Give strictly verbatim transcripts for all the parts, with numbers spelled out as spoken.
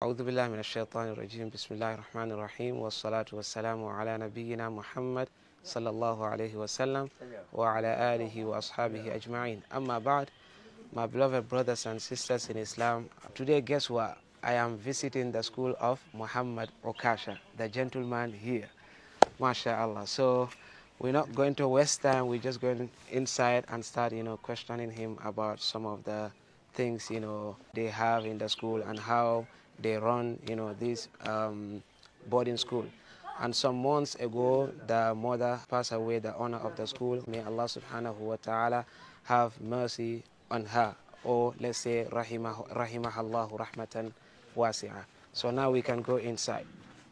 أعوذ بالله من الشيطان الرجيم بسم الله الرحمن الرحيم والصلاة والسلام على نبينا محمد صلى الله عليه wasallam wa ala alihi wa ashabihi ajma'in. Amma ba'd, my beloved brothers and sisters in Islam, today guess what? I am visiting the school of Muhammad Okasha, the gentleman here. MashaAllah. So we're not going to waste time, we're just going inside and start, you know, questioning him about some of the things, you know, they have in the school and how they run, you know, this um, boarding school. And some months ago, the mother passed away, the owner of the school. May Allah subhanahu wa ta'ala have mercy on her. Or let's say, rahimah, rahimahallahu rahmatan wasi'ah. So now we can go inside.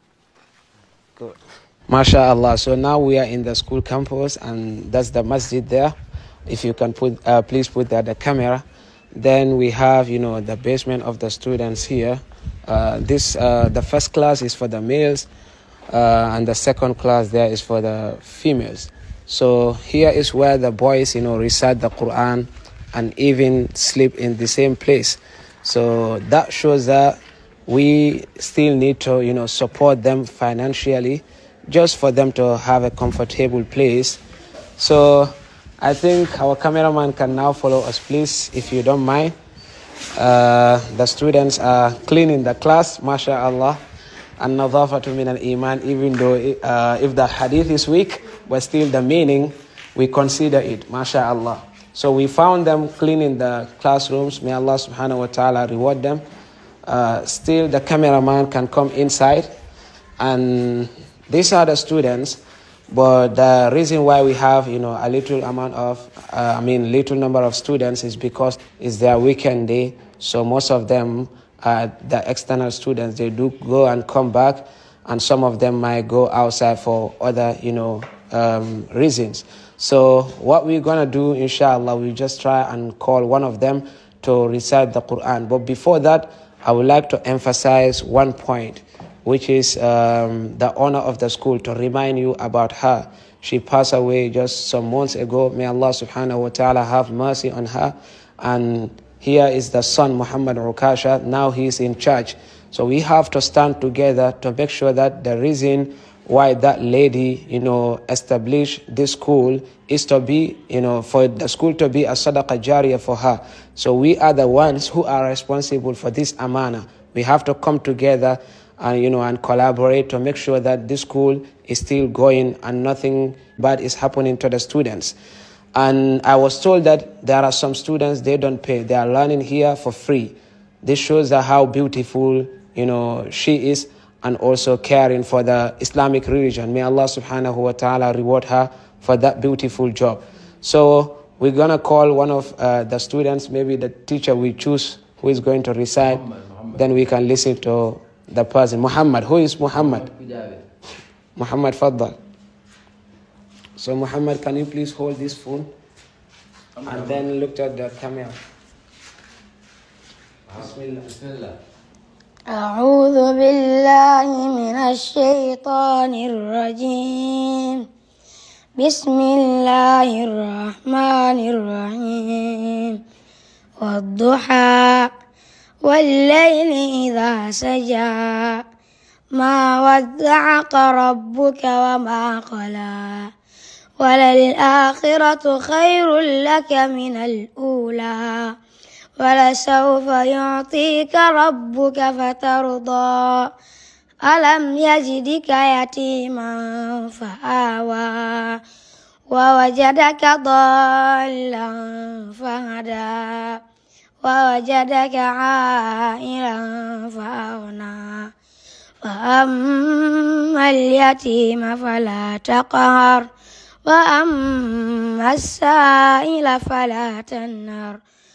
Good. MashaAllah. So now we are in the school campus, and that's the masjid there. If you can put, uh, please put there the camera. Then we have, you know, the basement of the students here. Uh, this, uh, the first class is for the males, uh, and the second class there is for the females. So here is where the boys, you know, recite the Quran and even sleep in the same place. So that shows that we still need to, you know, support them financially, just for them to have a comfortable place. So I think our cameraman can now follow us, please, if you don't mind. Uh, the students are cleaning the class, mashallah. An-nadhafatu min al-iman, even though uh, if the hadith is weak, but still the meaning, we consider it, mashallah. So we found them cleaning the classrooms. May Allah subhanahu wa ta'ala reward them. Uh, still, the cameraman can come inside. And these are the students. But the reason why we have, you know, a little amount of, uh, I mean, little number of students is because it's their weekend day. So most of them, uh, the external students, they do go and come back. And some of them might go outside for other, you know, um, reasons. So what we're going to do, inshallah, we just try and call one of them to recite the Quran. But before that, I would like to emphasize one point, which is um, the owner of the school, to remind you about her. She passed away just some months ago. May Allah subhanahu wa ta'ala have mercy on her. And here is the son, Muhammad Okasha. Now he is in charge. So we have to stand together to make sure that the reason why that lady, you know, established this school is to be, you know, for the school to be a sadaqah jariyah for her. So we are the ones who are responsible for this amana. We have to come together and, you know, and collaborate to make sure that this school is still going and nothing bad is happening to the students. And I was told that there are some students, they don't pay. They are learning here for free. This shows how beautiful, you know, she is, and also caring for the Islamic religion. May Allah subhanahu wa ta'ala reward her for that beautiful job. So we're going to call one of uh, the students, maybe the teacher we choose who is going to recite. Muhammad, Muhammad. Then we can listen to the person. Muhammad. Who is Muhammad? Muhammad Faddal. So Muhammad, can you please hold this phone and then look at the camera. Bismillah. Bismillah. أعوذ بالله من الشيطان الرجيم بسم الله الرحمن الرحيم والضحى والليل إذا سجى ما ودعك ربك وما قلى وللآخرة خير لك من الأولى ولسوف يعطيك ربك فترضى ألم يجدك يتيما فآوى ووجدك ضالا فهدى ووجدك عائلا فأغنى فأما اليتيم فلا تقهر وأما السائل فلا تنهر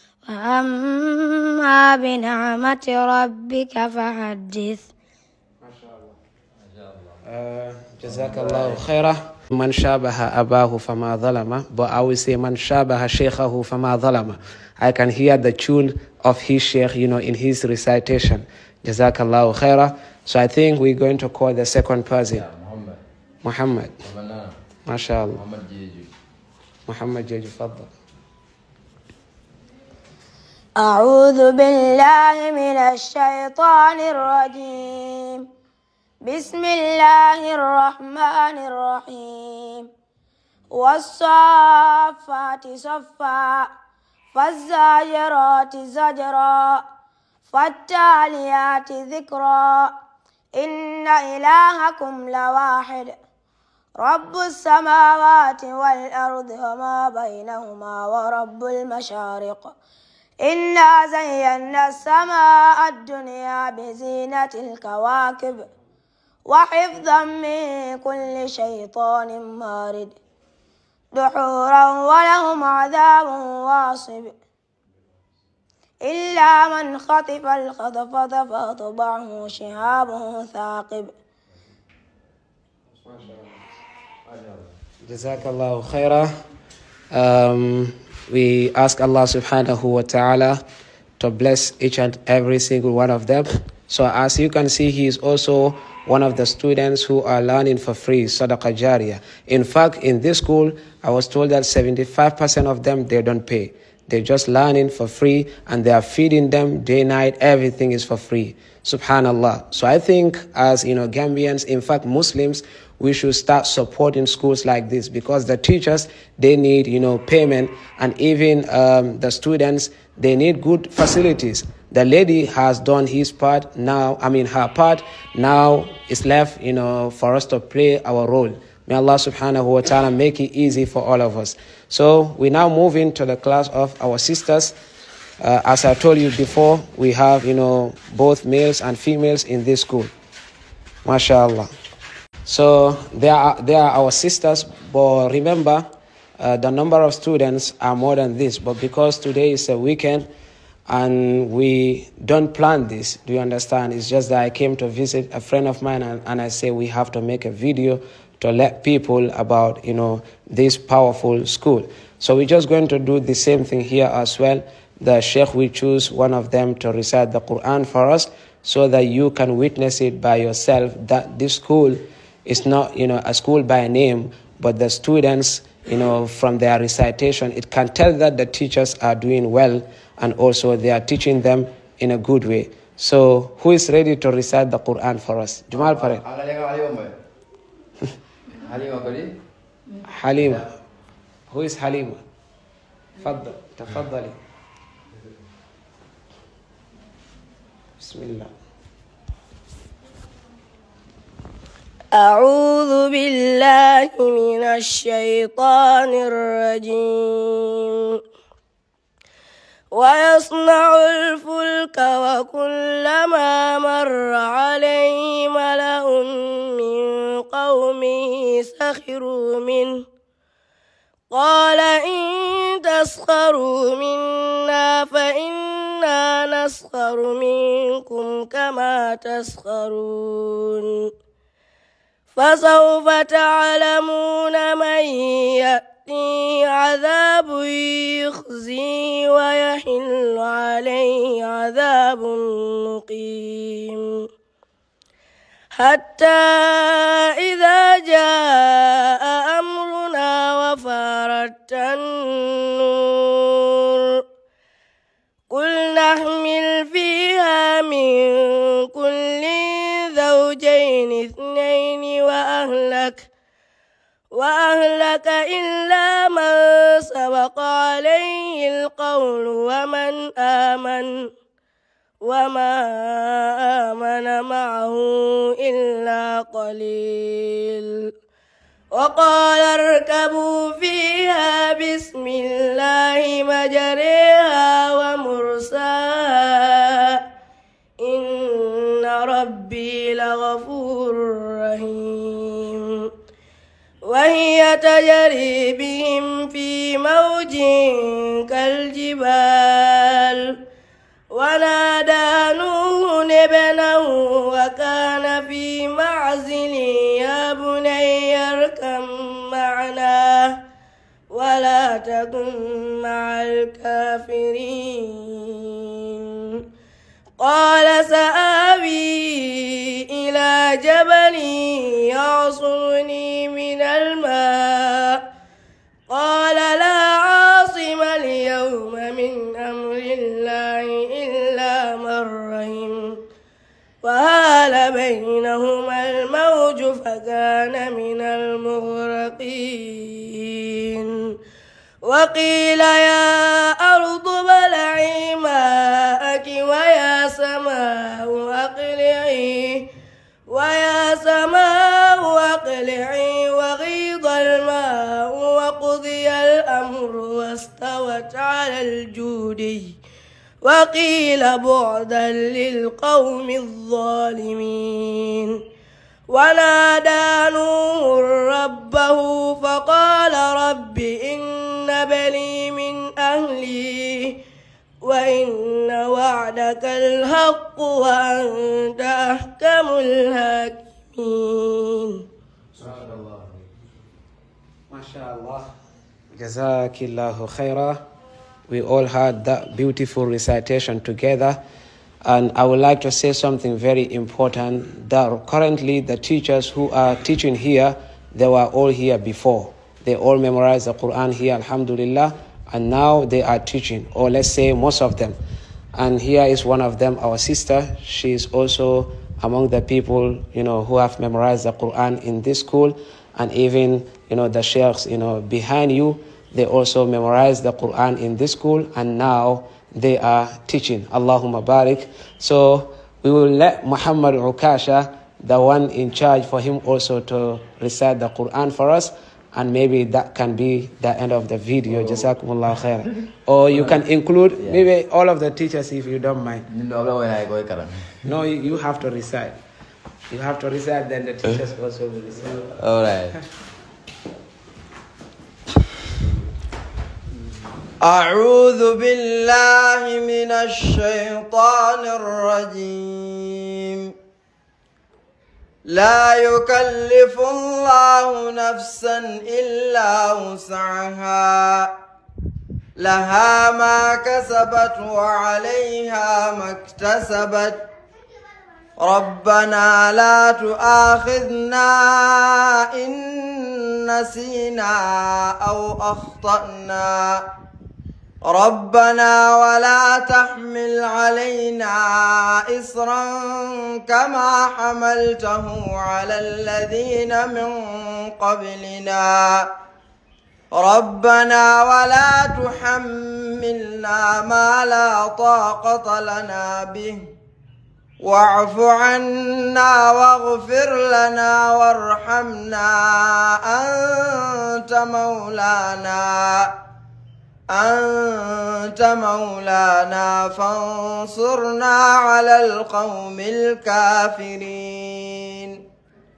وأما بنعمة ربك فحدث. ما شاء الله. جزاك الله خيرا. من شابه أباه فما ظلم. But I will say من شابه شيخه فما ظلم. I can hear the tune of his sheikh, you know, in his recitation. جزاك الله خيرا. So I think we're going to call the second person. Yeah, Muhammad. Muhammad. Muhammad. ما شاء الله. Muhammad Jeju. محمد جيجي تفضل. أعوذ بالله من الشيطان الرجيم. بسم الله الرحمن الرحيم. والصافات صفا فالزاجرات زجرا فالتاليات ذكرا إن إلهكم لواحد رب السماوات والأرض وما بينهما ورب المشارق إنا زينا السماء الدنيا بزينة الكواكب وحفظا من كل شيطان مارد دحورا ولهم عذاب واصب إلا من خطف الخطفة فأتبعه شهاب ثاقب. Jazakallahu khairah. Um, we ask Allah subhanahu wa ta'ala to bless each and every single one of them. So as you can see, he is also one of the students who are learning for free, Sadaqah Jariyah. In fact, in this school, I was told that seventy-five percent of them, they don't pay. They're just learning for free, and they are feeding them day, night, everything is for free. Subhanallah. So I think as, you know, Gambians, in fact, Muslims, we should start supporting schools like this, because the teachers, they need, you know, payment, and even um, the students, they need good facilities. The lady has done his part now, I mean her part, now it's left, you know, for us to play our role. May Allah subhanahu wa ta'ala make it easy for all of us. So we now move into the class of our sisters. Uh, as I told you before, we have, you know, both males and females in this school. MashaAllah. So they are, they are our sisters, but remember, uh, the number of students are more than this. But because today is a weekend and we don't plan this, do you understand? It's just that I came to visit a friend of mine, and, and I say we have to make a video to let people about, you know, this powerful school. So we're just going to do the same thing here as well. The Sheikh will choose one of them to recite the Quran for us, so that you can witness it by yourself, that this school is not, you know, a school by name, but the students, you know, from their recitation, it can tell that the teachers are doing well, and also they are teaching them in a good way. So who is ready to recite the Quran for us? Jumal Pare. Halima. Who is Halima? Faddal. Tafaddali. Bismillah. أعوذ بالله من الشيطان الرجيم. ويصنع الفلك وكلما مر عليه ملأ من قومه سخروا منه قال إن تسخروا منا فإنا نسخر منكم كما تسخرون فسوف تعلمون من يأتي عذاب يخزيه ويحل عليه عذاب مقيم حتى إذا جاء أمرنا وفارت النور قل نحمل فيها من كل زوجين اثنين وأهلك وأهلك إلا من سبق عليه القول ومن آمن وما آمن معه إلا قليل وقال اركبوا فيها بسم الله مجريها ومرساها إن ربي لغفور رحيم وهي تجري بهم في موج كالجبال ونادى نوح ابنه وكان في معزل يا بني اركب معنا ولا تكن مع الكافرين قال سآوي إلى جبل يعصمني من الماء قال لا عاصم اليوم من أمر الله وحال بينهما الموج فكان من المغرقين وقيل يا أرض ابلعي ماءك ويا سماء أقلعي ويا سماء أقلعي وغيض الماء وقضي الأمر واستوت على الجودي وقيل بعدا للقوم الظالمين ونادى نوح ربه فقال رب إن بني من أهلي وإن وعدك الحق وأنت أحكم الحاكمين. MashaAllah. Jazakillahu khairah. We all had that beautiful recitation together. And I would like to say something very important, that currently the teachers who are teaching here, they were all here before. They all memorized the Quran here, alhamdulillah, and now they are teaching, or let's say most of them. And here is one of them, our sister. She is also among the people, you know, who have memorized the Quran in this school. And even, you know, the sheikhs, you know, behind you, they also memorized the Quran in this school, and now they are teaching. Allahumma barik. So we will let Muhammad Ukasha, the one in charge, for him also to recite the Quran for us, and maybe that can be the end of the video. Oh. Jazakumullah khair. Or you can include yeah. maybe all of the teachers if you don't mind. No, you have to recite. You have to recite, then the teachers also will recite. All right. أعوذ بالله من الشيطان الرجيم. لا يكلف الله نفسا إلا وسعها لها ما كسبت وعليها ما اكتسبت ربنا لا تؤاخذنا إن نسينا أو أخطأنا ربنا ولا تحمل علينا إصرا كما حملته على الذين من قبلنا ربنا ولا تحملنا ما لا طاقة لنا به واعف عنا واغفر لنا وارحمنا أنت مولانا أنت مولانا فانصرنا على القوم الكافرين.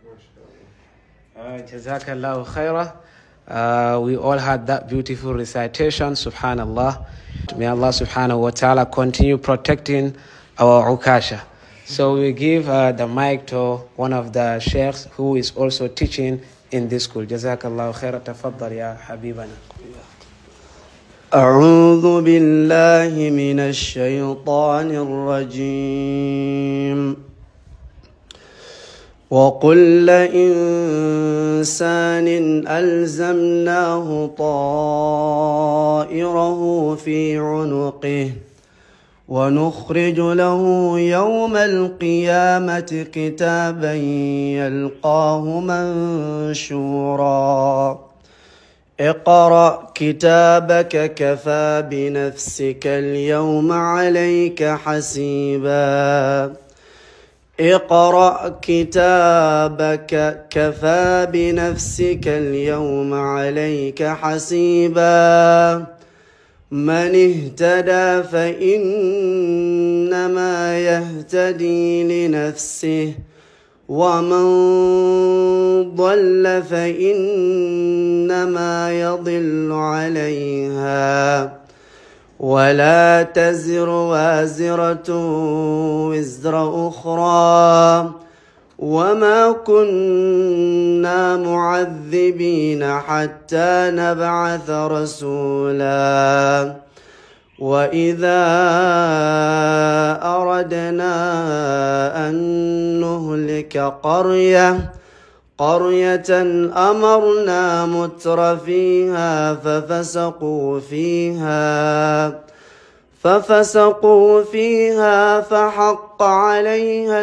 Jazakallahu khairah. Uh, we all had that beautiful recitation, subhanallah. May Allah subhanahu wa ta'ala continue protecting our Ukasha. So we give uh, the mic to one of the sheikhs who is also teaching in this school. Jazakallahu khairah. Tafaddal ya habibana. أعوذ بالله من الشيطان الرجيم. وكل إنسان ألزمناه طائره في عنقه ونخرج له يوم القيامة كتابا يلقاه منشورا اقرأ كتابك كفى بنفسك اليوم عليك حسيبا اقرأ كتابك كفى بنفسك اليوم عليك حسيبا من اهتدى فإنما يهتدي لنفسه ومن ضل فإنما يضل عليها ولا تزر وازرة وزر أخرى وما كنا معذبين حتى نبعث رسولا وإذا أردنا أن نهلك قرية قرية أمرنا متر فيها ففسقوا فيها ففسقوا فيها فحق عليها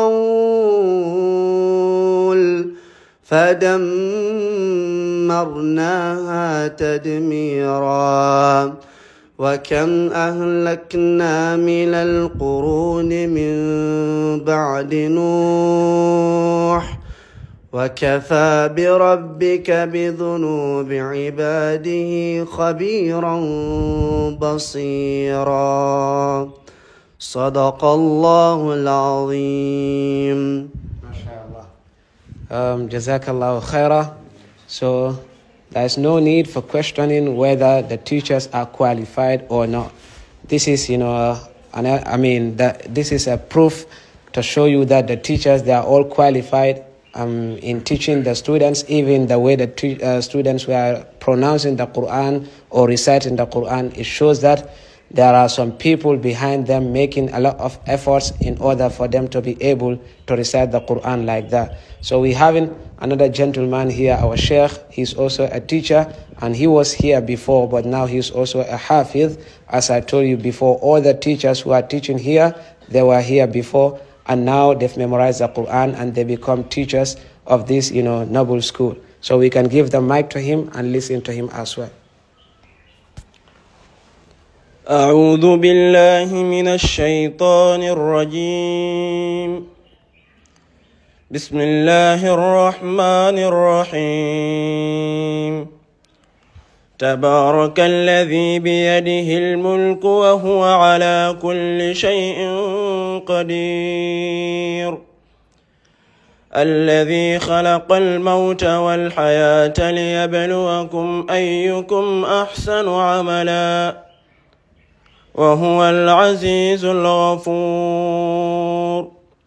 القول فدمرناها تدميرا وكم أهلكنا من القرون من بعد نوح وكفى بربك بذنوب عباده خبيرا بصيرا صدق الله العظيم. Um, Jazakallahu khairah. So there is no need for questioning whether the teachers are qualified or not. This is, you know, uh, and I, I mean, that this is a proof to show you that the teachers, they are all qualified um, in teaching the students, even the way the uh, students were pronouncing the Quran or reciting the Quran. It shows that there are some people behind them making a lot of efforts in order for them to be able to recite the Quran like that. So we having another gentleman here, our Sheikh. He's also a teacher, and he was here before, but now he's also a Hafiz. As I told you before, all the teachers who are teaching here, they were here before, and now they've memorized the Quran and they become teachers of this, you know, noble school. So we can give the mic to him and listen to him as well. أعوذ بالله من الشيطان الرجيم بسم الله الرحمن الرحيم تبارك الذي بيده الملك وهو على كل شيء قدير الذي خلق الموت والحياة ليبلوكم أيكم أحسن عملا وهو العزيز الغفور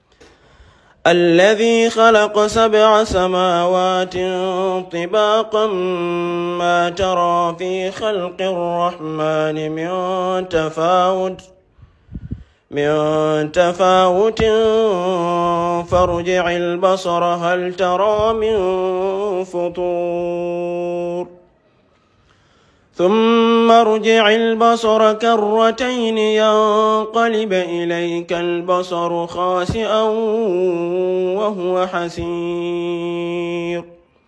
الذي خلق سبع سماوات طباقا ما ترى في خلق الرحمن من تفاوت من تفاوت فارجع البصر هل ترى من فطور ثم ارجع البصر كرتين ينقلب إليك البصر خاسئا وهو حسير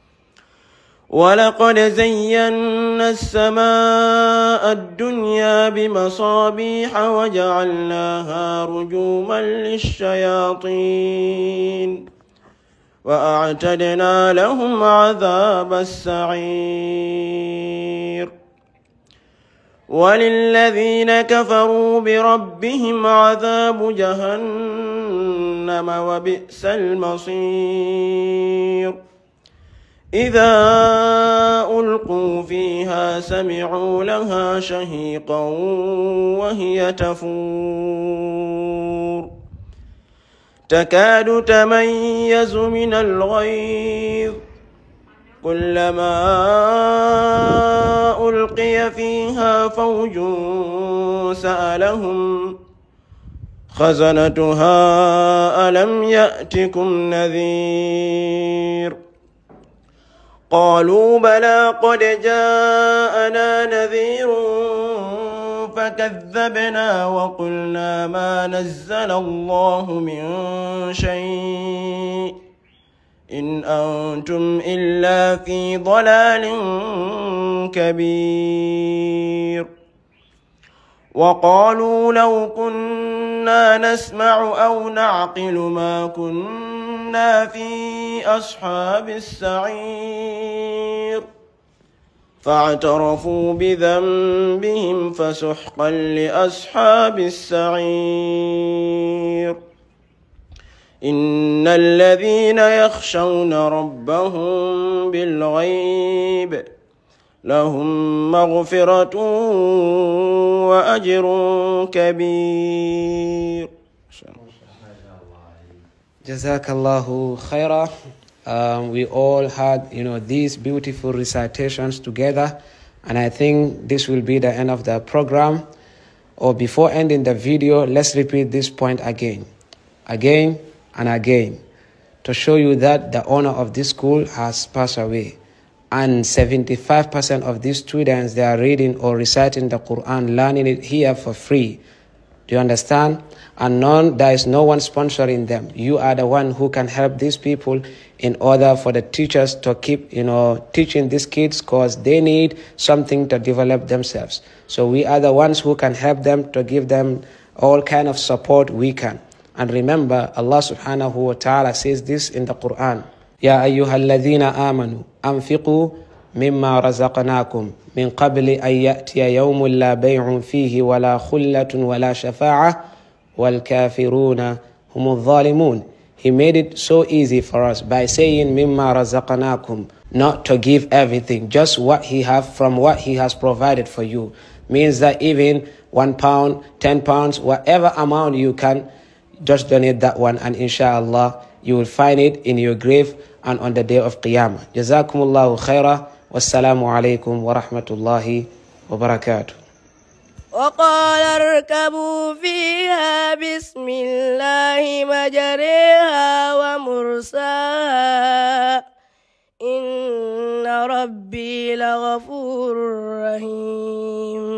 ولقد زينا السماء الدنيا بمصابيح وجعلناها رجوما للشياطين وأعتدنا لهم عذاب السعير وللذين كفروا بربهم عذاب جهنم وبئس المصير إذا ألقوا فيها سمعوا لها شهيقا وهي تفور تكاد تميز من الغيظ كلما ألقي فيها فوج سألهم خزنتها ألم يأتكم نذير قالوا بلى قد جاءنا نذير فكذبنا وقلنا ما نزل الله من شيء إن أنتم إلا في ضلال كبير وقالوا لو كنا نسمع أو نعقل ما كنا في أصحاب السعير فاعترفوا بذنبهم فسحقا لأصحاب السعير إن الذين يخشون ربهم بالغيب لهم مغفرة وأجر كبير. Jazakallahu khairah. Um, we all had, you know, these beautiful recitations together, and I think this will be the end of the program. Or before ending the video, let's repeat this point again, again and again, to show you that the owner of this school has passed away. and seventy-five percent of these students, they are reading or reciting the Quran, learning it here for free. Do you understand? And none, there is no one sponsoring them. You are the one who can help these people in order for the teachers to keep, you know, teaching these kids, because they need something to develop themselves. So we are the ones who can help them, to give them all kind of support we can. And remember, Allah subhanahu wa ta'ala says this in the Quran. Ya ayyuhalladhina amanu anfiqu mimma razaqnakum min qabli an ya'tiya yawmun la bay'un fihi wala khullatun wala shafa'ah wal kafiruna humul zalimun. He made it so easy for us by saying mimma razaqnakum, not to give everything, just what he have from what he has provided for you. Means that even one pound, ten pounds, whatever amount you can, just donate that one, and inshallah you will find it in your grave and on the day of Qiyamah. Jazakumullahu khaira. Wassalamu alaikum wa rahmatullahi wa barakatuh. وقال اركبوا فيها بسم الله مجريها ومرساها إن ربي لغفور رحيم.